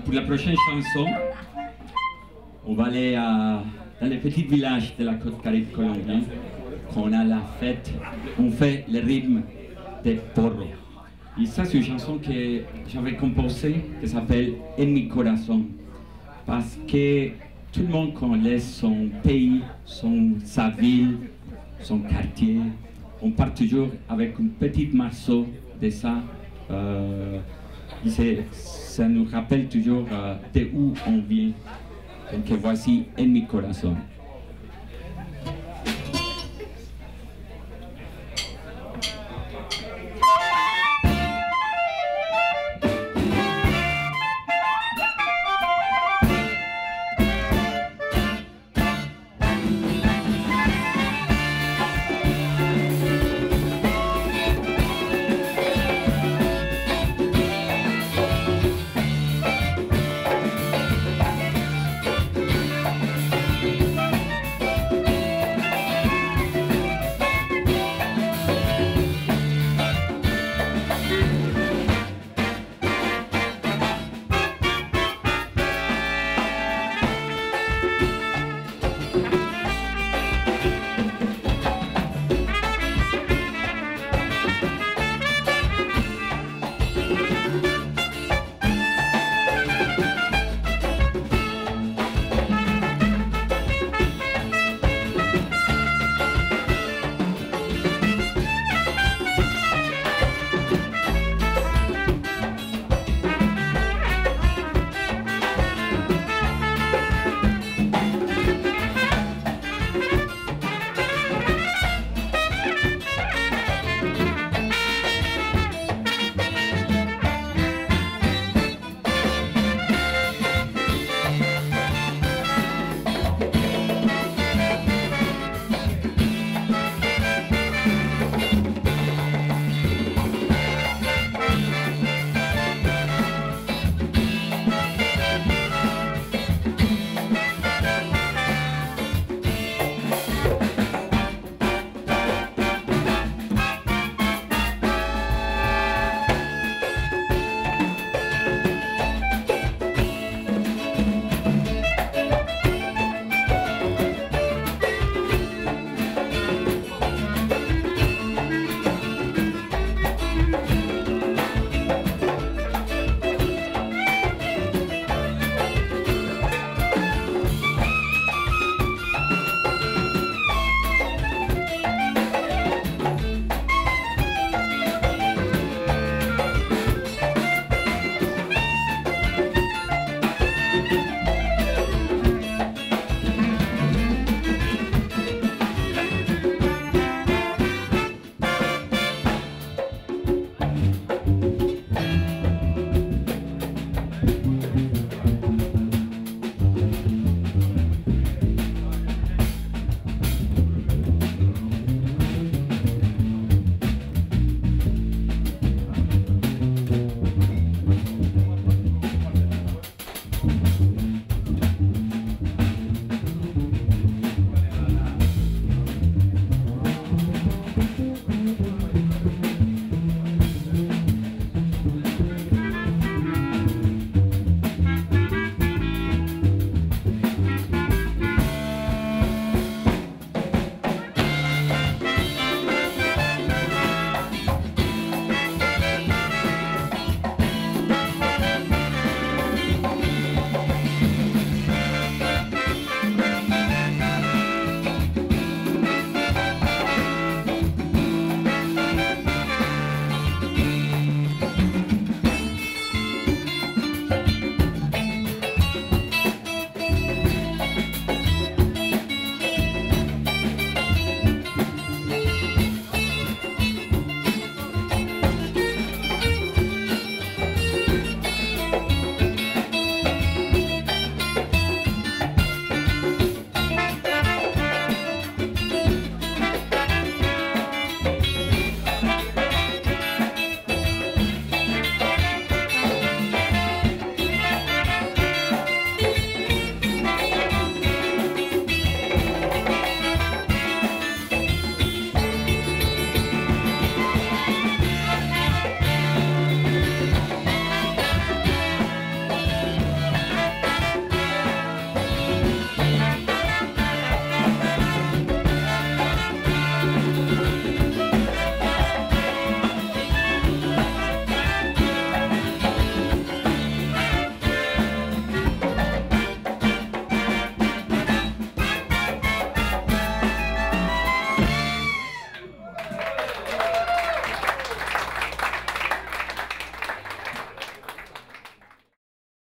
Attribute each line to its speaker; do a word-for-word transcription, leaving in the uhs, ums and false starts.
Speaker 1: pour la prochaine chanson, on va aller à, dans les petits villages de la côte caribe colombienne. Quand on a la fête, on fait le rythme des porros. Et ça, c'est une chanson que j'avais composée, qui s'appelle En mi corazón. Parce que tout le monde connaît son pays, son, sa ville, son quartier. On part toujours avec un petit morceau de ça. Euh, ça nous rappelle toujours euh, de où on vient. Donc voici En mi corazón.